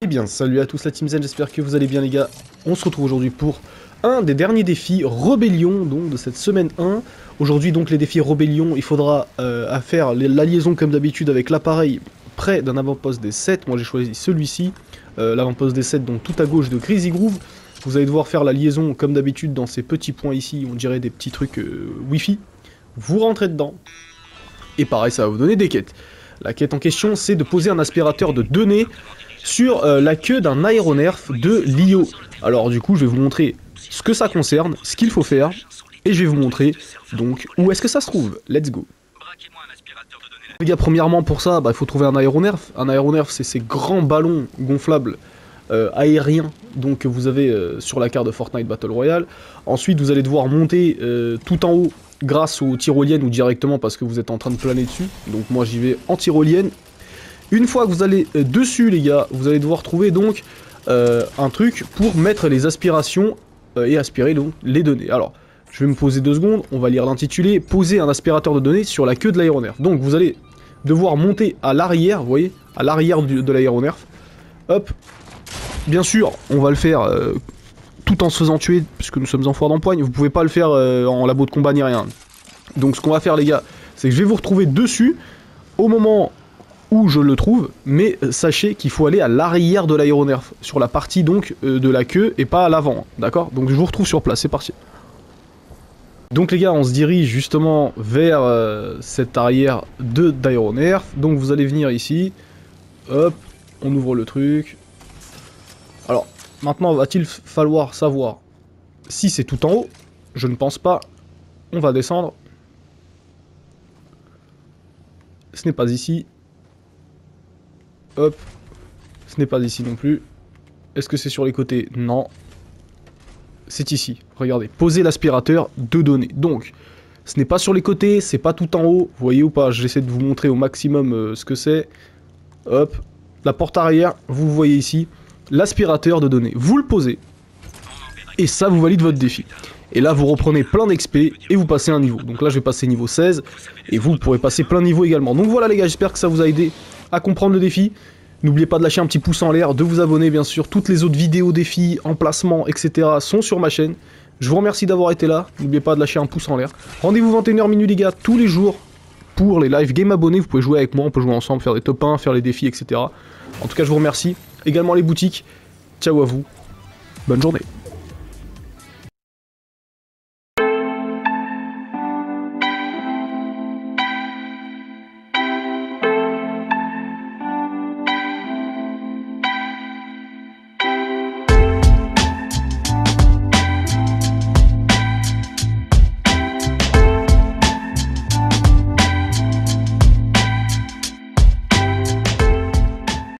Eh bien, salut à tous la Team Zen, j'espère que vous allez bien les gars. On se retrouve aujourd'hui pour un des derniers défis Rébellion, donc de cette semaine 1. Aujourd'hui donc les défis Rébellion, il faudra faire la liaison comme d'habitude avec l'appareil près d'un avant-poste des 7. Moi j'ai choisi celui-ci, l'avant-poste des 7, donc tout à gauche de Greasy Groove. Vous allez devoir faire la liaison comme d'habitude dans ces petits points ici, on dirait des petits trucs Wi-Fi. Vous rentrez dedans, et pareil ça va vous donner des quêtes. La quête en question c'est de poser un aspirateur de données sur la queue d'un aéronerf de Lio. Alors du coup je vais vous montrer ce que ça concerne, ce qu'il faut faire, et je vais vous montrer donc où est-ce que ça se trouve. Let's go. Les gars, premièrement pour ça, il faut trouver un aéronerf. Un aéronerf c'est ces grands ballons gonflables aériens donc que vous avez sur la carte de Fortnite Battle Royale. Ensuite vous allez devoir monter tout en haut grâce aux tyroliennes ou directement parce que vous êtes en train de planer dessus. Donc moi j'y vais en tyrolienne. Une fois que vous allez dessus les gars, vous allez devoir trouver donc un truc pour mettre les aspirations et aspirer donc les données. Alors, je vais me poser 2 secondes, on va lire l'intitulé, poser un aspirateur de données sur la queue de l'aéronerf. Donc vous allez devoir monter à l'arrière, vous voyez, à l'arrière de l'aéronerf. Hop, bien sûr, on va le faire tout en se faisant tuer, puisque nous sommes en foire d'empoigne, vous pouvez pas le faire en labo de combat ni rien. Donc ce qu'on va faire les gars, c'est que je vais vous retrouver dessus, au moment où je le trouve, mais sachez qu'il faut aller à l'arrière de l'aéronerf, sur la partie donc de la queue et pas à l'avant, d'accord? Donc je vous retrouve sur place, c'est parti. Donc les gars, on se dirige justement vers cette arrière d'aéronerf, donc vous allez venir ici, hop, on ouvre le truc. Alors, maintenant va-t-il falloir savoir si c'est tout en haut? Je ne pense pas, on va descendre. Ce n'est pas ici. Hop, ce n'est pas ici non plus. Est-ce que c'est sur les côtés? Non. C'est ici, regardez. Poser l'aspirateur de données. Donc, ce n'est pas sur les côtés, c'est pas tout en haut. Vous voyez ou pas? J'essaie de vous montrer au maximum ce que c'est. Hop, la porte arrière, vous voyez ici. L'aspirateur de données. Vous le posez. Et ça vous valide votre défi. Et là, vous reprenez plein d'XP et vous passez un niveau. Donc là, je vais passer niveau 16. Et vous pourrez passer plein de niveaux également. Donc voilà les gars, j'espère que ça vous a aidé à comprendre le défi. N'oubliez pas de lâcher un petit pouce en l'air, de vous abonner bien sûr. Toutes les autres vidéos, défis, emplacements, etc. sont sur ma chaîne. Je vous remercie d'avoir été là. N'oubliez pas de lâcher un pouce en l'air. Rendez-vous 21h minuit les gars, tous les jours pour les live game abonnés. Vous pouvez jouer avec moi, on peut jouer ensemble, faire des top 1, faire les défis, etc. En tout cas, je vous remercie. Également les boutiques. Ciao à vous. Bonne journée.